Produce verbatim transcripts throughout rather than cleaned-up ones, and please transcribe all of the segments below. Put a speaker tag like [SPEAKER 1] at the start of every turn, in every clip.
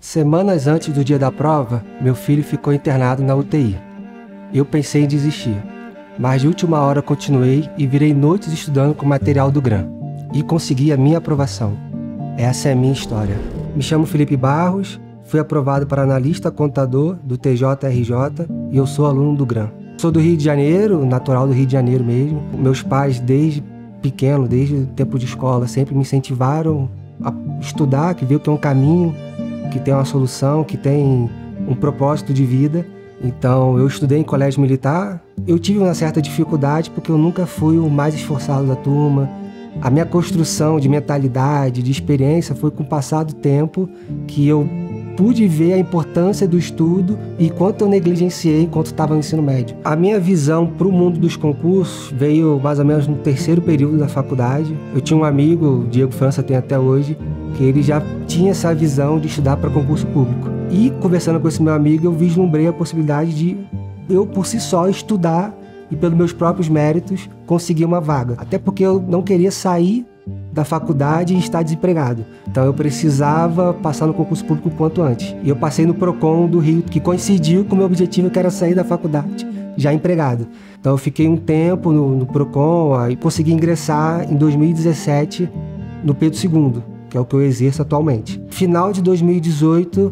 [SPEAKER 1] Semanas antes do dia da prova, meu filho ficou internado na U T I. Eu pensei em desistir, mas de última hora continuei e virei noites estudando com material do GRAM. E consegui a minha aprovação. Essa é a minha história. Me chamo Felipe Barros, fui aprovado para analista contador do T J R J e eu sou aluno do GRAM. Sou do Rio de Janeiro, natural do Rio de Janeiro mesmo. Meus pais, desde pequeno, desde o tempo de escola, sempre me incentivaram a estudar, que viu que é um caminho, que tem uma solução, que tem um propósito de vida. Então, eu estudei em colégio militar. Eu tive uma certa dificuldade porque eu nunca fui o mais esforçado da turma. A minha construção de mentalidade, de experiência, foi com o passar do tempo que eu pude ver a importância do estudo e quanto eu negligenciei enquanto estava no ensino médio. A minha visão para o mundo dos concursos veio mais ou menos no terceiro período da faculdade. Eu tinha um amigo, o Diego França tem até hoje, que ele já tinha essa visão de estudar para concurso público. E conversando com esse meu amigo, eu vislumbrei a possibilidade de eu, por si só, estudar e pelos meus próprios méritos, conseguir uma vaga. Até porque eu não queria sair da faculdade e estar desempregado. Então eu precisava passar no concurso público o quanto antes. E eu passei no PROCON do Rio, que coincidiu com o meu objetivo, que era sair da faculdade, já empregado. Então eu fiquei um tempo no, no PROCON e consegui ingressar em dois mil e dezessete no Pedro segundo, que é o que eu exerço atualmente. Final de dois mil e dezoito,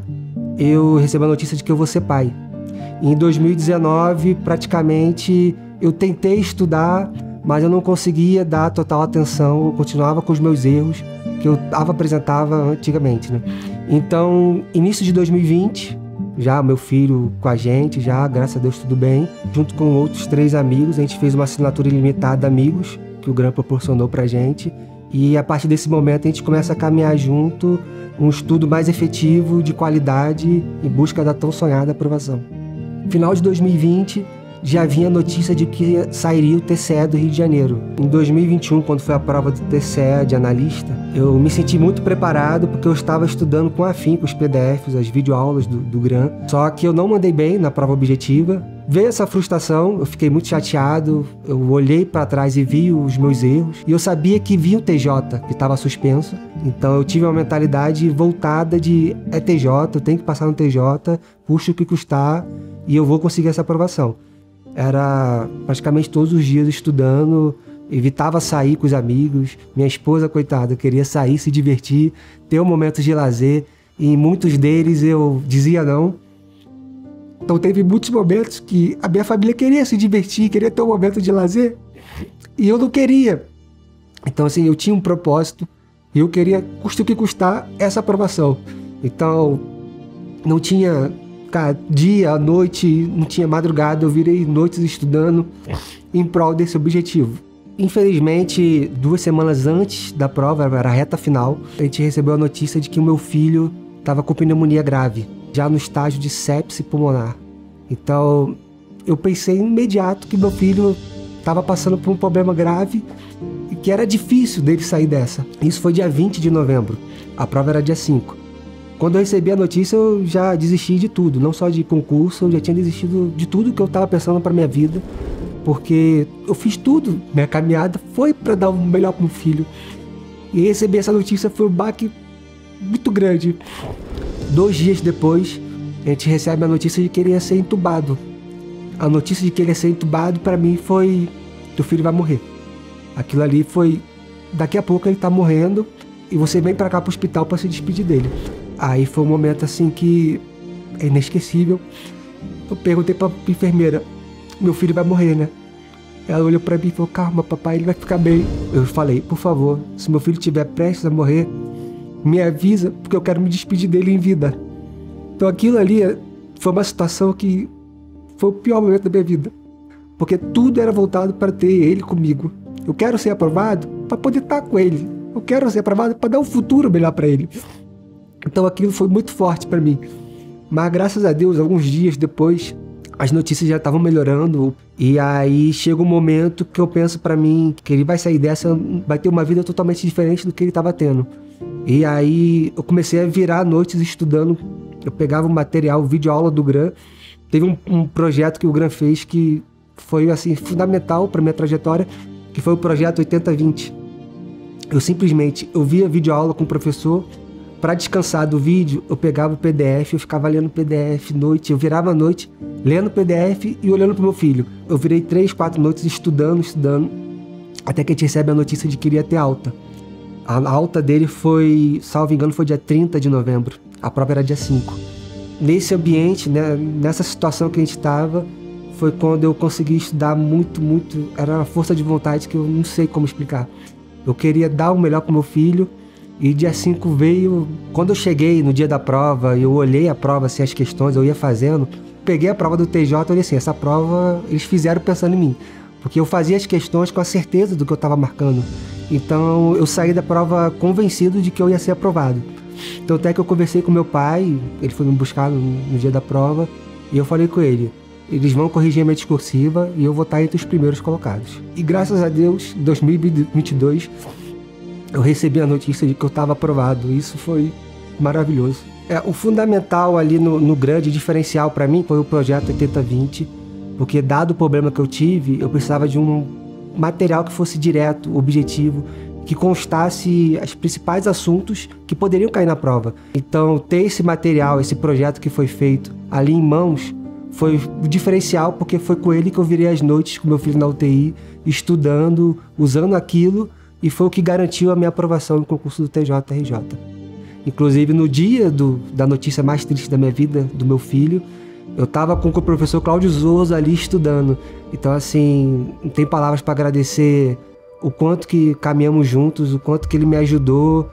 [SPEAKER 1] eu recebi a notícia de que eu vou ser pai. Em dois mil e dezenove, praticamente, eu tentei estudar, mas eu não conseguia dar total atenção, eu continuava com os meus erros que eu apresentava antigamente, né? Então, início de dois mil e vinte, já meu filho com a gente, já, graças a Deus, tudo bem. Junto com outros três amigos, a gente fez uma assinatura ilimitada Amigos, que o GRAM proporcionou pra gente. E a partir desse momento a gente começa a caminhar junto, um estudo mais efetivo, de qualidade, em busca da tão sonhada aprovação. Final de dois mil e vinte, já havia notícia de que sairia o T C E do Rio de Janeiro. Em dois mil e vinte e um, quando foi a prova do T C E de analista, eu me senti muito preparado porque eu estava estudando com afinco os P D Fs, as videoaulas do, do GRAM. Só que eu não mandei bem na prova objetiva. Veio essa frustração, eu fiquei muito chateado, eu olhei para trás e vi os meus erros. E eu sabia que vinha o T J, que estava suspenso. Então eu tive uma mentalidade voltada de é T J, eu tenho que passar no T J, custe o que custar, e eu vou conseguir essa aprovação. Era praticamente todos os dias estudando, evitava sair com os amigos. Minha esposa, coitada, queria sair, se divertir, ter um momento de lazer. E em muitos deles eu dizia não. Então teve muitos momentos que a minha família queria se divertir, queria ter um momento de lazer, e eu não queria. Então assim, eu tinha um propósito e eu queria, custe o que custar, essa aprovação. Então não tinha... Cara, dia, noite, não tinha madrugada, eu virei noites estudando em prol desse objetivo. Infelizmente, duas semanas antes da prova, era a reta final, a gente recebeu a notícia de que o meu filho estava com pneumonia grave, já no estágio de sepse pulmonar. Então, eu pensei imediato que meu filho estava passando por um problema grave e que era difícil dele sair dessa. Isso foi dia vinte de novembro, a prova era dia cinco. Quando eu recebi a notícia, eu já desisti de tudo, não só de concurso, eu já tinha desistido de tudo que eu estava pensando para minha vida, porque eu fiz tudo, minha caminhada foi para dar o melhor para o meu filho. E receber essa notícia foi um baque muito grande. Dois dias depois, a gente recebe a notícia de que ele ia ser entubado. A notícia de que ele ia ser entubado, para mim, foi: teu filho vai morrer. Aquilo ali foi: daqui a pouco ele está morrendo e você vem para cá para o hospital para se despedir dele. Aí foi um momento assim que é inesquecível. Eu perguntei pra enfermeira: meu filho vai morrer, né? Ela olhou pra mim e falou: calma, papai, ele vai ficar bem. Eu falei: por favor, se meu filho estiver prestes a morrer, me avisa, porque eu quero me despedir dele em vida. Então aquilo ali foi uma situação que foi o pior momento da minha vida, porque tudo era voltado para ter ele comigo. Eu quero ser aprovado para poder estar com ele. Eu quero ser aprovado para dar um futuro melhor para ele. Então aquilo foi muito forte para mim. Mas graças a Deus, alguns dias depois, as notícias já estavam melhorando. E aí chega um momento que eu penso para mim que ele vai sair dessa, vai ter uma vida totalmente diferente do que ele estava tendo. E aí eu comecei a virar noites estudando. Eu pegava o material, o videoaula do GRAM. Teve um, um projeto que o GRAM fez que foi assim, fundamental para minha trajetória, que foi o projeto oitenta vinte. Eu simplesmente, eu via videoaula com o professor, para descansar do vídeo, eu pegava o P D F, eu ficava lendo o P D F noite, eu virava a noite lendo o P D F e olhando pro meu filho. Eu virei três, quatro noites estudando, estudando, até que a gente recebe a notícia de que iria ter alta. A alta dele foi, salvo engano, foi dia trinta de novembro. A prova era dia cinco. Nesse ambiente, né, nessa situação que a gente estava, foi quando eu consegui estudar muito, muito. Era uma força de vontade que eu não sei como explicar. Eu queria dar o melhor pro meu filho. E dia cinco veio, quando eu cheguei no dia da prova, eu olhei a prova, assim, as questões, eu ia fazendo, peguei a prova do T J e olhei assim, essa prova eles fizeram pensando em mim, porque eu fazia as questões com a certeza do que eu estava marcando. Então eu saí da prova convencido de que eu ia ser aprovado. Então até que eu conversei com meu pai, ele foi me buscar no, no dia da prova, e eu falei com ele, eles vão corrigir a minha discursiva e eu vou estar entre os primeiros colocados. E graças a Deus, em dois mil e vinte e dois, eu recebi a notícia de que eu estava aprovado. Isso foi maravilhoso. É, o fundamental ali no, no grande diferencial para mim foi o projeto oitenta vinte, porque dado o problema que eu tive, eu precisava de um material que fosse direto, objetivo, que constasse os principais assuntos que poderiam cair na prova. Então, ter esse material, esse projeto que foi feito ali em mãos, foi o diferencial, porque foi com ele que eu virei as noites com meu filho na U T I, estudando, usando aquilo, e foi o que garantiu a minha aprovação no concurso do T J R J. Inclusive, no dia do, da notícia mais triste da minha vida, do meu filho, eu estava com o professor Cláudio Zorzo ali estudando. Então, assim, não tem palavras para agradecer o quanto que caminhamos juntos, o quanto que ele me ajudou.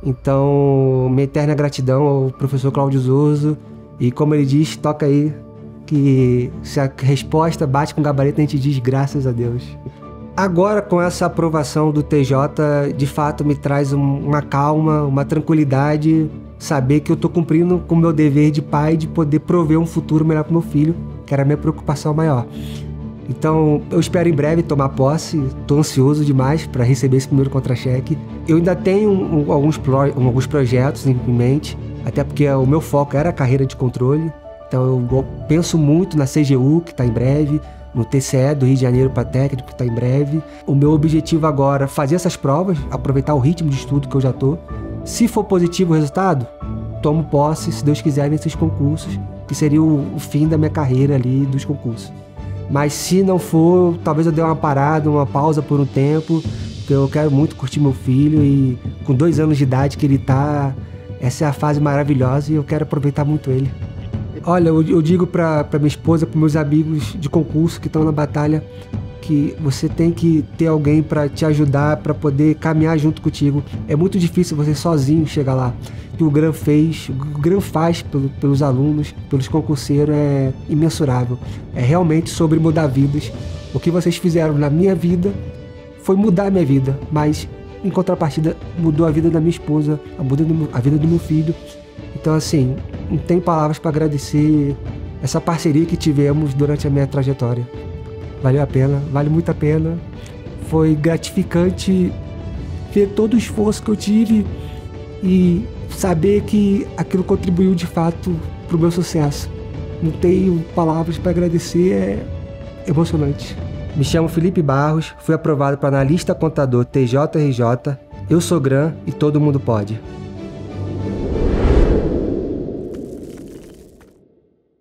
[SPEAKER 1] Então, minha eterna gratidão ao professor Cláudio Zorzo. E como ele diz, toca aí, que se a resposta bate com o gabarito, a gente diz graças a Deus. Agora, com essa aprovação do T J, de fato me traz um, uma calma, uma tranquilidade, saber que eu estou cumprindo com o meu dever de pai de poder prover um futuro melhor para o meu filho, que era a minha preocupação maior. Então, eu espero em breve tomar posse, estou ansioso demais para receber esse primeiro contra-cheque. Eu ainda tenho um, alguns, pro, alguns projetos em mente, até porque o meu foco era a carreira de controle, então eu penso muito na C G U, que está em breve, no T C E do Rio de Janeiro para técnico, que está em breve. O meu objetivo agora é fazer essas provas, aproveitar o ritmo de estudo que eu já estou. Se for positivo o resultado, tomo posse, se Deus quiser, nesses concursos, que seria o, o fim da minha carreira ali dos concursos. Mas se não for, talvez eu dê uma parada, uma pausa por um tempo, porque eu quero muito curtir meu filho e com dois anos de idade que ele está, essa é a fase maravilhosa e eu quero aproveitar muito ele. Olha, eu, eu digo para minha esposa, para meus amigos de concurso que estão na batalha, que você tem que ter alguém para te ajudar, para poder caminhar junto contigo. É muito difícil você sozinho chegar lá. O que o GRAN fez, o GRAN faz pelo, pelos alunos, pelos concurseiros, é imensurável. É realmente sobre mudar vidas. O que vocês fizeram na minha vida foi mudar a minha vida, mas em contrapartida mudou a vida da minha esposa, a, do, a vida do meu filho. Então, assim, não tem palavras para agradecer essa parceria que tivemos durante a minha trajetória. Valeu a pena, vale muito a pena. Foi gratificante ver todo o esforço que eu tive e saber que aquilo contribuiu de fato para o meu sucesso. Não tenho palavras para agradecer, é emocionante. Me chamo Felipe Barros, fui aprovado para analista contador T J R J. Eu sou GRAN e todo mundo pode.